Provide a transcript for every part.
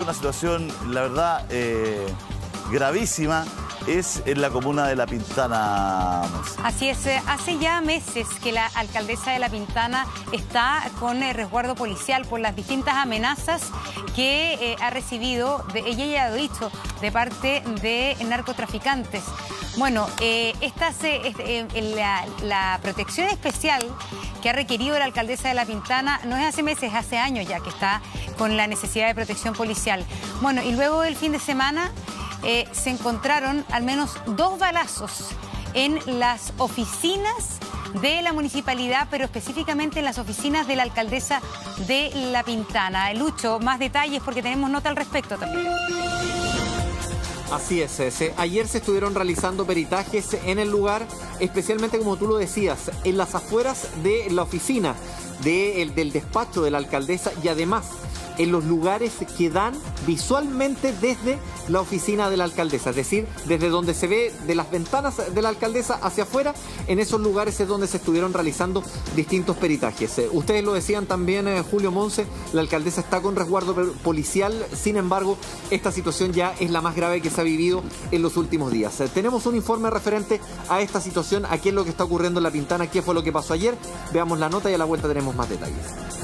una situación, la verdad, gravísima, es en la comuna de La Pintana. Así es, hace ya meses que la alcaldesa de La Pintana está con resguardo policial por las distintas amenazas que ha recibido, ella ya ha dicho, de parte de narcotraficantes. Bueno, la protección especial que ha requerido la alcaldesa de La Pintana no es hace meses, hace años ya que está con la necesidad de protección policial. Bueno, y luego del fin de semana se encontraron al menos 2 balazos en las oficinas de la municipalidad, pero específicamente en las oficinas de la alcaldesa de La Pintana. Lucho, más detalles porque tenemos nota al respecto también. Así es, ayer se estuvieron realizando peritajes en el lugar, especialmente como tú lo decías, en las afueras de la oficina del despacho de la alcaldesa y además en los lugares que dan visualmente desde la oficina de la alcaldesa, es decir, desde donde se ve de las ventanas de la alcaldesa hacia afuera, en esos lugares es donde se estuvieron realizando distintos peritajes. Ustedes lo decían también, Julio Monse, la alcaldesa está con resguardo policial, sin embargo, esta situación ya es la más grave que se ha vivido en los últimos días. Tenemos un informe referente a esta situación, a qué es lo que está ocurriendo en La Pintana, qué fue lo que pasó ayer, veamos la nota y a la vuelta tenemos más detalles.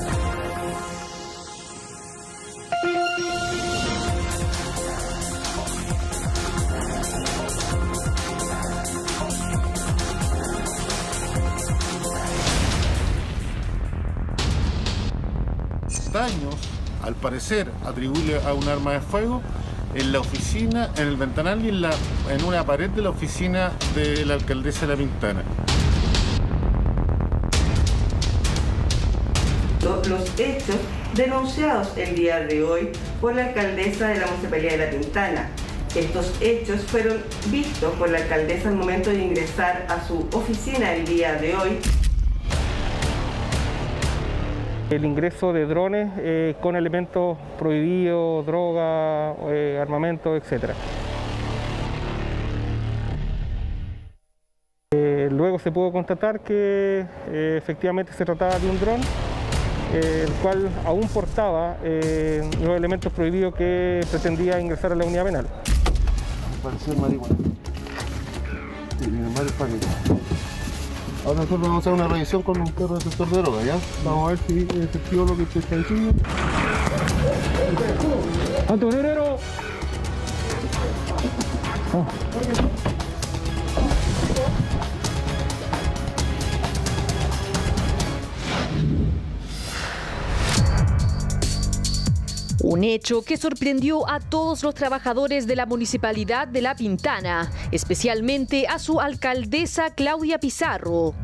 Daños, al parecer, atribuible a un arma de fuego en la oficina, en el ventanal y en una pared de la oficina de la alcaldesa de La Pintana. Los hechos denunciados el día de hoy por la alcaldesa de la municipalidad de La Pintana. Estos hechos fueron vistos por la alcaldesa al momento de ingresar a su oficina el día de hoy. El ingreso de drones con elementos prohibidos, droga, armamento, etc. Luego se pudo constatar que efectivamente se trataba de un dron, el cual aún portaba los elementos prohibidos que pretendía ingresar a la unidad penal. Pareció marihuana. Sí, tiene varios paquetes. Ahora nosotros vamos a hacer una revisión con un perro detector de droga, ¿ya? Vamos a ver si es efectivo lo que usted está diciendo. ¡Antonero! Oh. Un hecho que sorprendió a todos los trabajadores de la municipalidad de La Pintana, especialmente a su alcaldesa Claudia Pizarro.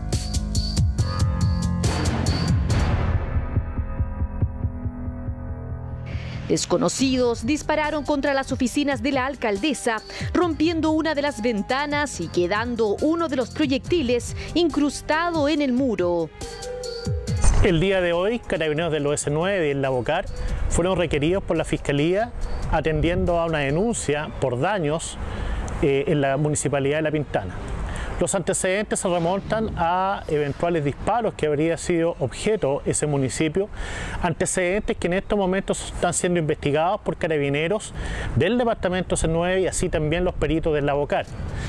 Desconocidos dispararon contra las oficinas de la alcaldesa, rompiendo una de las ventanas y quedando uno de los proyectiles incrustado en el muro. El día de hoy, carabineros del OS9 y el Lavocar fueron requeridos por la Fiscalía atendiendo a una denuncia por daños en la Municipalidad de La Pintana. Los antecedentes se remontan a eventuales disparos que habría sido objeto ese municipio, antecedentes que en estos momentos están siendo investigados por carabineros del departamento C9 y así también los peritos del Lavocar.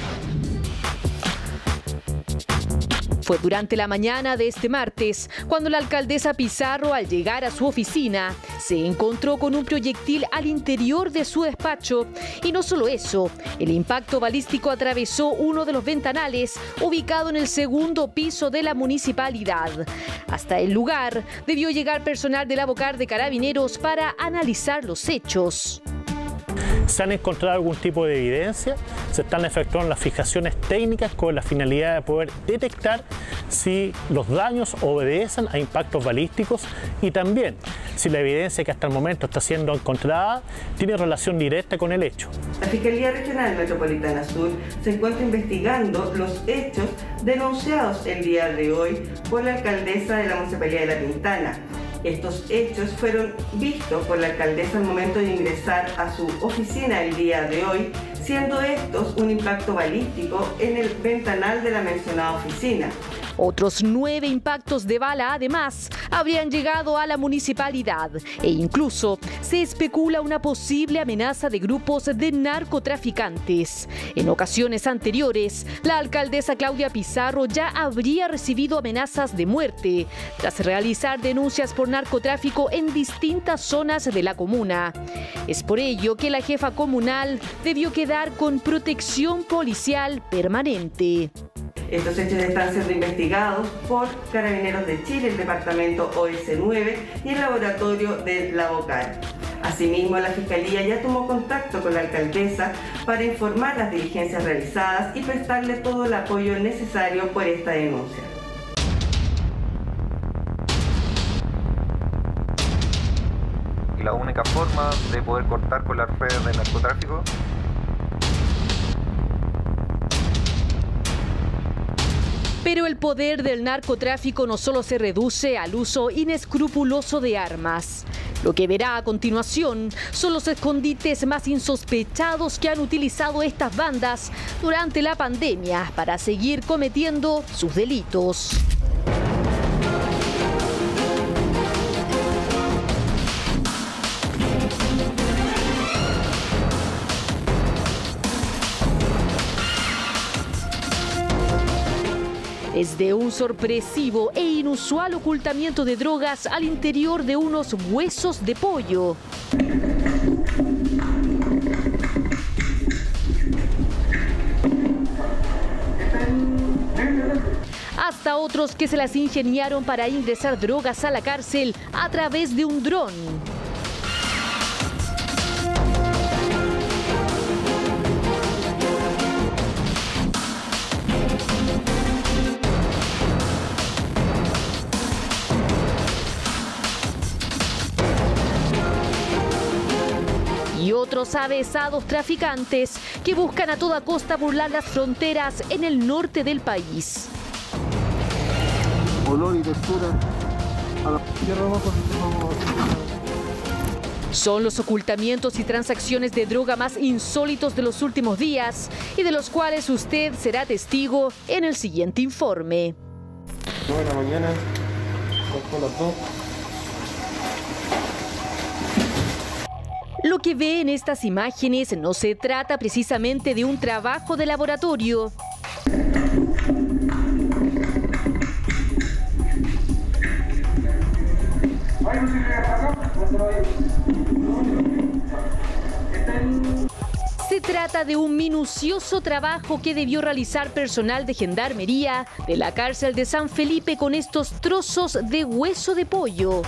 Fue durante la mañana de este martes cuando la alcaldesa Pizarro, al llegar a su oficina, se encontró con un proyectil al interior de su despacho. Y no solo eso, el impacto balístico atravesó uno de los ventanales ubicado en el segundo piso de la municipalidad. Hasta el lugar debió llegar personal del Lavocar de Carabineros para analizar los hechos. Se han encontrado algún tipo de evidencia, se están efectuando las fijaciones técnicas con la finalidad de poder detectar si los daños obedecen a impactos balísticos y también si la evidencia que hasta el momento está siendo encontrada tiene relación directa con el hecho. La Fiscalía Regional Metropolitana Sur se encuentra investigando los hechos denunciados el día de hoy por la alcaldesa de la municipalidad de La Pintana. Estos hechos fueron vistos por la alcaldesa al momento de ingresar a su oficina el día de hoy, siendo estos un impacto balístico en el ventanal de la mencionada oficina. Otros 9 impactos de bala, además, habrían llegado a la municipalidad e incluso se especula una posible amenaza de grupos de narcotraficantes. En ocasiones anteriores, la alcaldesa Claudia Pizarro ya habría recibido amenazas de muerte tras realizar denuncias por narcotráfico en distintas zonas de la comuna. Es por ello que la jefa comunal debió quedar con protección policial permanente. Estos hechos están siendo investigados por Carabineros de Chile, el departamento OS9 y el laboratorio de la Bocar. Asimismo, la Fiscalía ya tomó contacto con la alcaldesa para informar las diligencias realizadas y prestarle todo el apoyo necesario por esta denuncia. Y la única forma de poder cortar con las redes de narcotráfico Pero el poder del narcotráfico no solo se reduce al uso inescrupuloso de armas. Lo que verá a continuación son los escondites más insospechados que han utilizado estas bandas durante la pandemia para seguir cometiendo sus delitos. Desde un sorpresivo e inusual ocultamiento de drogas al interior de unos huesos de pollo. Hasta otros que se las ingeniaron para ingresar drogas a la cárcel a través de un dron. Y otros avesados traficantes que buscan a toda costa burlar las fronteras en el norte del país. Olor y textura a la tierra. Son los ocultamientos y transacciones de droga más insólitos de los últimos días y de los cuales usted será testigo en el siguiente informe. 9 de la mañana, con las 2. Lo que ve en estas imágenes no se trata precisamente de un trabajo de laboratorio. Se trata de un minucioso trabajo que debió realizar personal de gendarmería de la cárcel de San Felipe con estos trozos de hueso de pollo.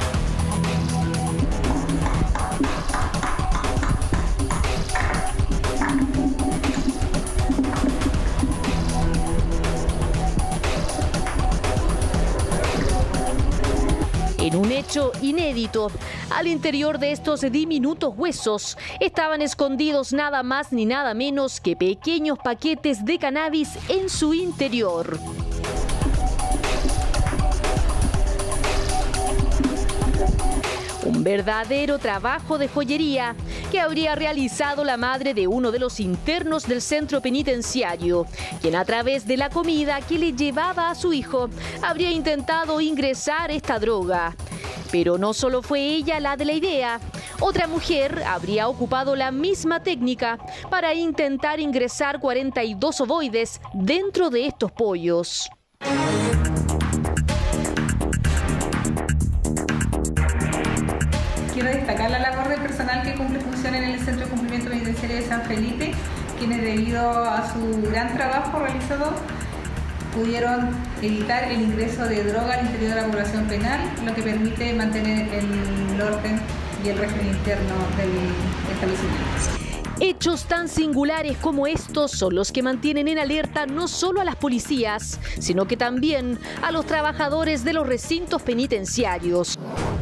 En un hecho inédito, al interior de estos diminutos huesos estaban escondidos nada más ni nada menos que pequeños paquetes de cannabis en su interior. Un verdadero trabajo de joyería que habría realizado la madre de uno de los internos del centro penitenciario, quien a través de la comida que le llevaba a su hijo habría intentado ingresar esta droga. Pero no solo fue ella la de la idea, otra mujer habría ocupado la misma técnica para intentar ingresar 42 ovoides dentro de estos pollos. Quiero destacar la labor del personal que cumple funciones en el Centro de Cumplimiento Penitenciario de San Felipe, quienes debido a su gran trabajo realizado pudieron evitar el ingreso de droga al interior de la población penal, lo que permite mantener el orden y el régimen interno del establecimiento. Hechos tan singulares como estos son los que mantienen en alerta no solo a las policías, sino que también a los trabajadores de los recintos penitenciarios.